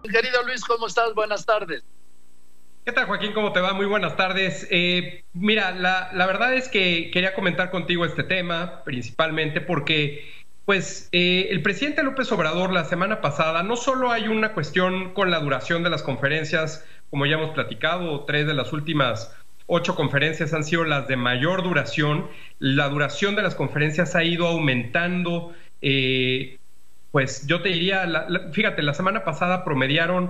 Querido Luis, ¿cómo estás? Buenas tardes. ¿Qué tal, Joaquín? ¿Cómo te va? Muy buenas tardes. Mira, la verdad es que quería comentar contigo este tema, principalmente porque, el presidente López Obrador la semana pasada, no solo hay una cuestión con la duración de las conferencias, como ya hemos platicado, 3 de las últimas 8 conferencias han sido las de mayor duración. La duración de las conferencias ha ido aumentando. Pues yo te diría, fíjate, la semana pasada promediaron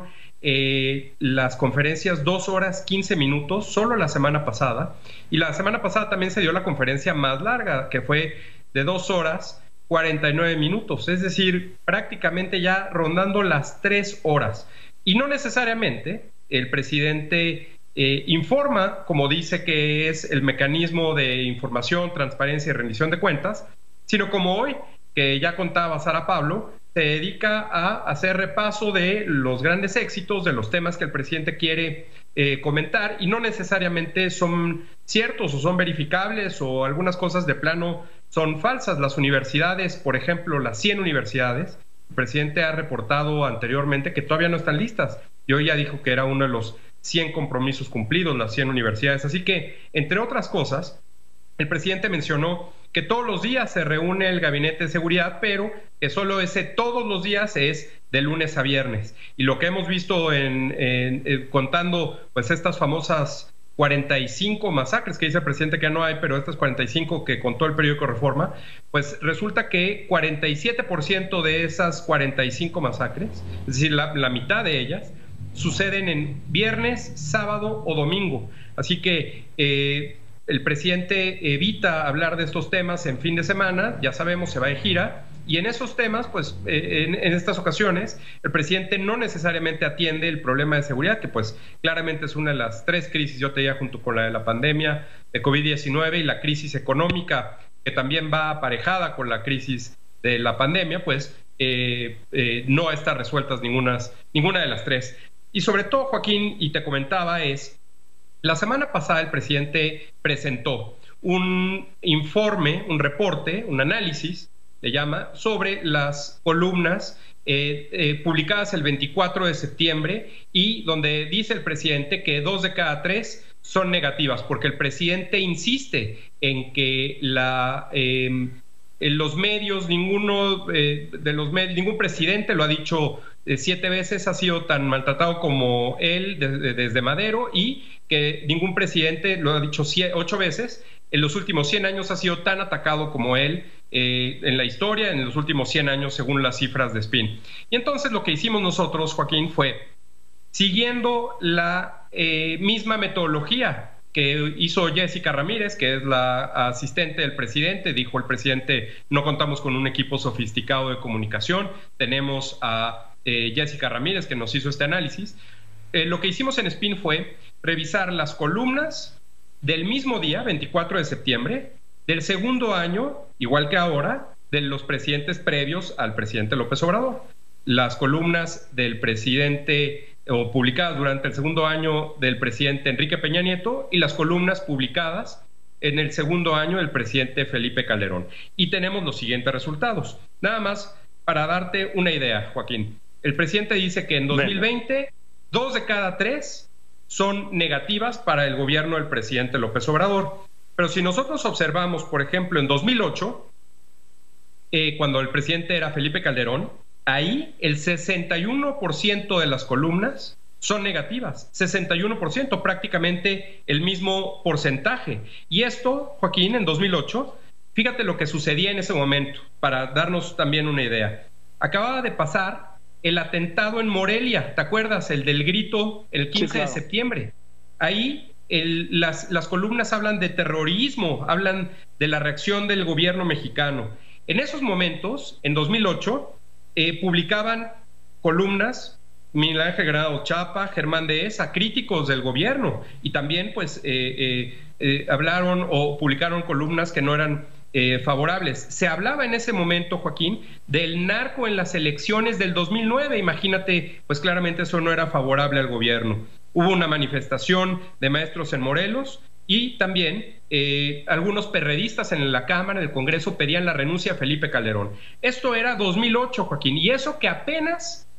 las conferencias 2 horas 15 minutos, solo la semana pasada, y la semana pasada también se dio la conferencia más larga, que fue de 2 horas 49 minutos, es decir, prácticamente ya rondando las 3 horas. Y no necesariamente el presidente informa, como dice que es el mecanismo de información, transparencia y rendición de cuentas, sino como hoy, que ya contaba Sara Pablo, se dedica a hacer repaso de los grandes éxitos, de los temas que el presidente quiere comentar, y no necesariamente son ciertos o son verificables, o algunas cosas de plano son falsas. Las universidades, por ejemplo, las 100 universidades, el presidente ha reportado anteriormente que todavía no están listas, y hoy ya dijo que era uno de los 100 compromisos cumplidos, las 100 universidades. Así que, entre otras cosas, el presidente mencionó que todos los días se reúne el gabinete de seguridad, pero que solo ese todos los días es de lunes a viernes. Y lo que hemos visto contando pues estas famosas 45 masacres que dice el presidente que ya no hay, pero estas 45 que contó el periódico Reforma, pues resulta que 47% de esas 45 masacres, es decir, la mitad de ellas, suceden en viernes, sábado o domingo. Así que el presidente evita hablar de estos temas en fin de semana, ya sabemos, se va de gira, y en esos temas, pues en estas ocasiones, el presidente no necesariamente atiende el problema de seguridad, que pues claramente es una de las 3 crisis, yo te diría, junto con la de la pandemia de COVID-19 y la crisis económica, que también va aparejada con la crisis de la pandemia, pues no están resueltas ninguna de las 3. Y sobre todo, Joaquín, y te comentaba, la semana pasada el presidente presentó un informe, un reporte, un análisis, le llama, sobre las columnas publicadas el 24 de septiembre, y donde dice el presidente que 2 de cada 3 son negativas, porque el presidente insiste en que en los medios, ningún presidente, lo ha dicho 7 veces, ha sido tan maltratado como él desde Madero, y que ningún presidente, lo ha dicho 8 veces, en los últimos 100 años ha sido tan atacado como él en la historia, en los últimos 100 años, según las cifras de SPIN. Y entonces lo que hicimos nosotros, Joaquín, fue, siguiendo la misma metodología que hizo Jessica Ramírez, que es la asistente del presidente, dijo el presidente, no contamos con un equipo sofisticado de comunicación, tenemos a Jessica Ramírez, que nos hizo este análisis. Lo que hicimos en SPIN fue revisar las columnas del mismo día, 24 de septiembre, del segundo año, igual que ahora, de los presidentes previos al presidente López Obrador. Las columnas del presidente, o publicadas durante el segundo año del presidente Enrique Peña Nieto, y las columnas publicadas en el segundo año del presidente Felipe Calderón. Y tenemos los siguientes resultados. Nada más para darte una idea, Joaquín. El presidente dice que en 2020, 2 de cada 3 son negativas para el gobierno del presidente López Obrador. Pero si nosotros observamos, por ejemplo, en 2008, cuando el presidente era Felipe Calderón, ahí el 61% de las columnas son negativas, 61%, prácticamente el mismo porcentaje. Y esto, Joaquín, en 2008, fíjate lo que sucedía en ese momento, para darnos también una idea. Acababa de pasar el atentado en Morelia, ¿te acuerdas? El del grito, el 15 sí, claro, de septiembre. Ahí las columnas hablan de terrorismo, hablan de la reacción del gobierno mexicano. En esos momentos, en 2008, publicaban columnas Miguel Ángel Granados Chapa, Germán Dehesa, críticos del gobierno, y también pues hablaron o publicaron columnas que no eran favorables. Se hablaba en ese momento, Joaquín, del narco en las elecciones del 2009. Imagínate, pues claramente eso no era favorable al gobierno. Hubo una manifestación de maestros en Morelos, y también algunos perredistas en la Cámara del Congreso pedían la renuncia a Felipe Calderón. Esto era 2008, Joaquín, y eso que apenas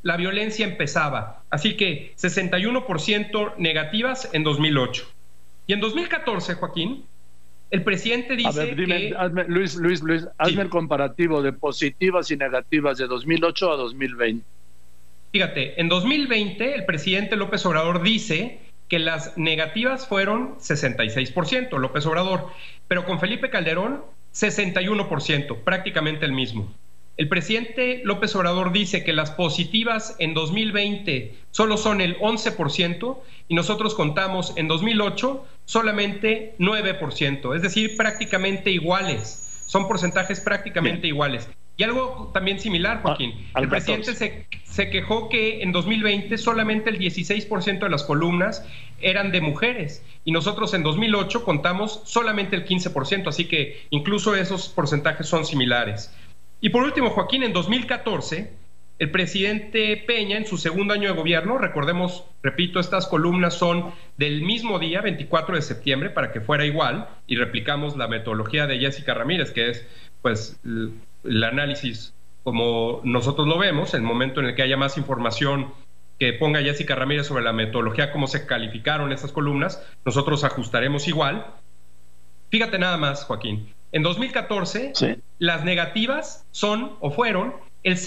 la violencia empezaba. Así que 61% negativas en 2008. Y en 2014, Joaquín, el presidente dice Luis, hazme el comparativo de positivas y negativas de 2008 a 2020. Fíjate, en 2020 el presidente López Obrador dice que las negativas fueron 66%, López Obrador, pero con Felipe Calderón 61%, prácticamente el mismo. El presidente López Obrador dice que las positivas en 2020 solo son el 11% y nosotros contamos en 2008 solamente 9%, es decir, prácticamente iguales. Son porcentajes prácticamente iguales. Y algo también similar, Joaquín. El presidente se quejó que en 2020 solamente el 16% de las columnas eran de mujeres y nosotros en 2008 contamos solamente el 15%, así que incluso esos porcentajes son similares. Y por último, Joaquín, en 2014, el presidente Peña, en su segundo año de gobierno, recordemos, repito, estas columnas son del mismo día, 24 de septiembre, para que fuera igual, y replicamos la metodología de Jessica Ramírez, que es, pues, el análisis como nosotros lo vemos, el momento en el que haya más información que ponga Jessica Ramírez sobre la metodología, cómo se calificaron estas columnas, nosotros ajustaremos igual. Fíjate nada más, Joaquín. En 2014, las negativas son o fueron el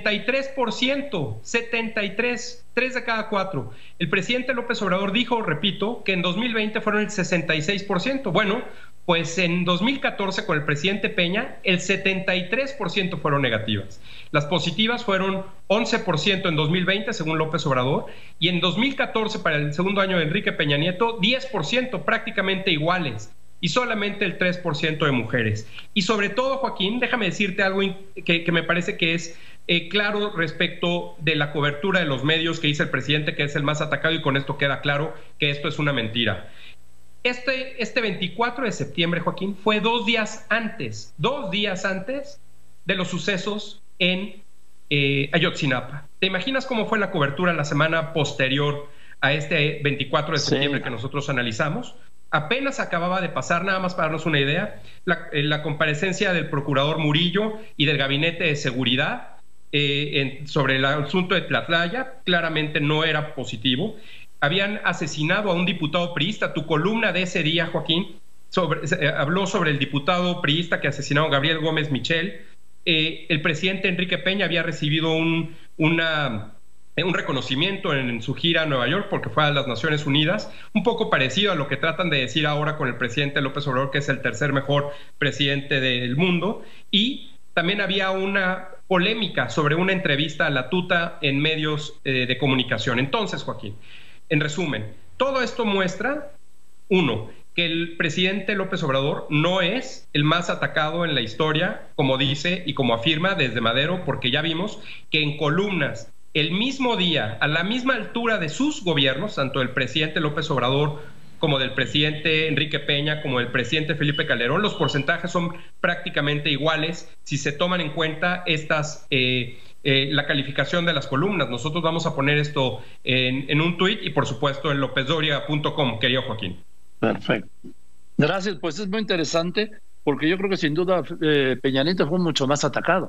73%, 73, 3 de cada 4. El presidente López Obrador dijo, repito, que en 2020 fueron el 66%. Bueno, pues en 2014 con el presidente Peña, el 73% fueron negativas. Las positivas fueron 11% en 2020, según López Obrador, y en 2014, para el segundo año de Enrique Peña Nieto, 10%, prácticamente iguales. Y solamente el 3% de mujeres. Y sobre todo, Joaquín, déjame decirte algo que me parece que es claro respecto de la cobertura de los medios que dice el presidente que es el más atacado, y con esto queda claro que esto es una mentira. Este 24 de septiembre, Joaquín, fue 2 días antes de los sucesos en Ayotzinapa. ¿Te imaginas cómo fue la cobertura la semana posterior a este 24 de septiembre que nosotros analizamos? Apenas acababa de pasar, nada más para darnos una idea, la comparecencia del procurador Murillo y del Gabinete de Seguridad sobre el asunto de Tlatlaya. Claramente no era positivo. Habían asesinado a un diputado priista. Tu columna de ese día, Joaquín, habló sobre el diputado priista que asesinaron, Gabriel Gómez Michel. El presidente Enrique Peña había recibido un reconocimiento en su gira a Nueva York porque fue a las Naciones Unidas, un poco parecido a lo que tratan de decir ahora con el presidente López Obrador, que es el tercer mejor presidente del mundo. Y también había una polémica sobre una entrevista a la tuta en medios de comunicación. Entonces, Joaquín, en resumen, todo esto muestra, uno, que el presidente López Obrador no es el más atacado en la historia, como dice y como afirma desde Madero, porque ya vimos que en columnas el mismo día, a la misma altura de sus gobiernos, tanto del presidente López Obrador como del presidente Enrique Peña, como del presidente Felipe Calderón, los porcentajes son prácticamente iguales si se toman en cuenta la calificación de las columnas. Nosotros vamos a poner esto en un tuit y por supuesto en lopezdoria.com, querido Joaquín. Perfecto. Gracias, pues es muy interesante porque yo creo que sin duda Peña Nieto fue mucho más atacado.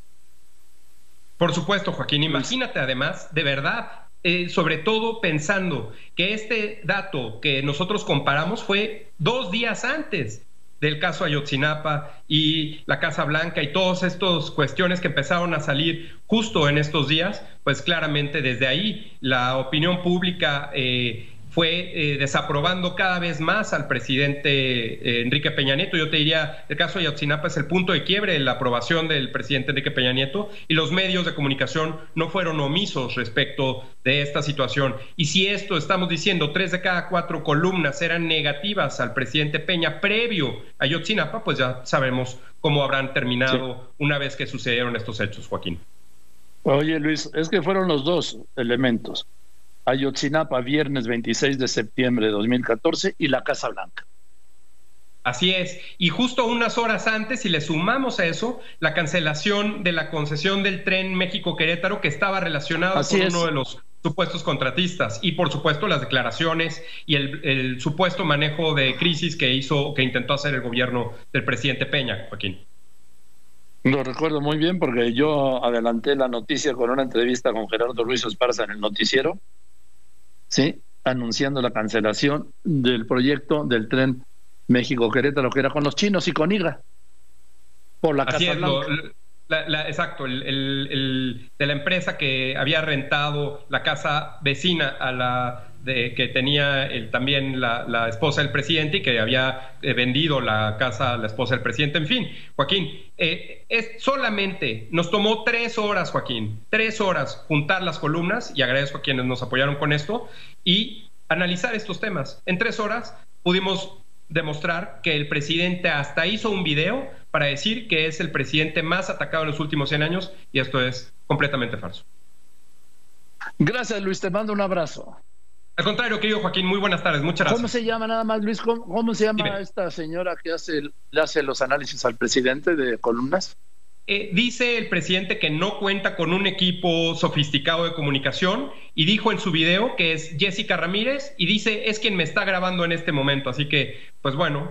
Por supuesto, Joaquín. Imagínate además, de verdad, sobre todo pensando que este dato que nosotros comparamos fue 2 días antes del caso Ayotzinapa y la Casa Blanca y todas estas cuestiones que empezaron a salir justo en estos días, pues claramente desde ahí la opinión pública fue desaprobando cada vez más al presidente Enrique Peña Nieto. Yo te diría, el caso de Ayotzinapa es el punto de quiebre de la aprobación del presidente Enrique Peña Nieto, y los medios de comunicación no fueron omisos respecto de esta situación. Y si esto estamos diciendo, 3 de cada 4 columnas eran negativas al presidente Peña previo a Ayotzinapa, pues ya sabemos cómo habrán terminado una vez que sucedieron estos hechos, Joaquín. Oye, Luis, es que fueron los dos elementos. Ayotzinapa, viernes 26 de septiembre de 2014, y la Casa Blanca. Así es, y justo unas horas antes, si le sumamos a eso, la cancelación de la concesión del tren México-Querétaro, que estaba relacionado con uno de los supuestos contratistas, y por supuesto las declaraciones y el supuesto manejo de crisis que intentó hacer el gobierno del presidente Peña, Joaquín. Lo recuerdo muy bien porque yo adelanté la noticia con una entrevista con Gerardo Ruiz Esparza en el noticiero, sí, anunciando la cancelación del proyecto del tren México-Querétaro, que era con los chinos y con IGA, por la Casa Blanca. Exacto, de la empresa que había rentado la casa vecina a la que tenía también la esposa del presidente y que había vendido la casa a la esposa del presidente. En fin, Joaquín, solamente nos tomó 3 horas, Joaquín, 3 horas juntar las columnas, y agradezco a quienes nos apoyaron con esto, y analizar estos temas. En 3 horas pudimos demostrar que el presidente hasta hizo un video para decir que es el presidente más atacado en los últimos 100 años, y esto es completamente falso. Gracias, Luis, te mando un abrazo. Al contrario, querido Joaquín, muy buenas tardes, muchas gracias. ¿Cómo se llama nada más, Luis? ¿Cómo se llama Dime. esta señora que le hace los análisis al presidente de columnas? Dice el presidente que no cuenta con un equipo sofisticado de comunicación, y dijo en su video que es Jessica Ramírez, y dice es quien me está grabando en este momento, así que pues bueno,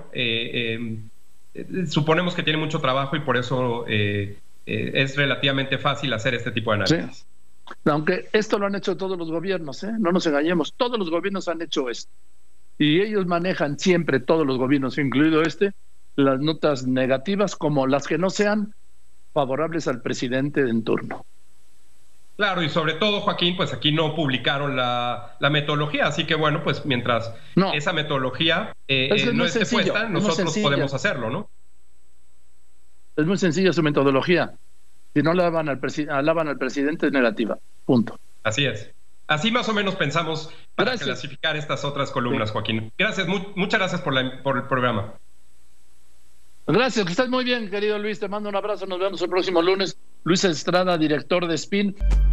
suponemos que tiene mucho trabajo y por eso es relativamente fácil hacer este tipo de análisis. Sí. Aunque esto lo han hecho todos los gobiernos, no nos engañemos, todos los gobiernos han hecho esto y ellos manejan siempre, todos los gobiernos, incluido las notas negativas como las que no sean favorables al presidente en turno. Claro, y sobre todo, Joaquín, pues aquí no publicaron la metodología, así que bueno, pues mientras esa metodología no esté puesta, nosotros podemos hacerlo, ¿no? Es muy sencilla su metodología. Si no alaban al presidente, es negativa. Punto. Así es. Así más o menos pensamos para clasificar estas otras columnas, Joaquín. Gracias, muchas gracias por el programa. Gracias, que estás muy bien, querido Luis. Te mando un abrazo. Nos vemos el próximo lunes. Luis Estrada, director de SPIN.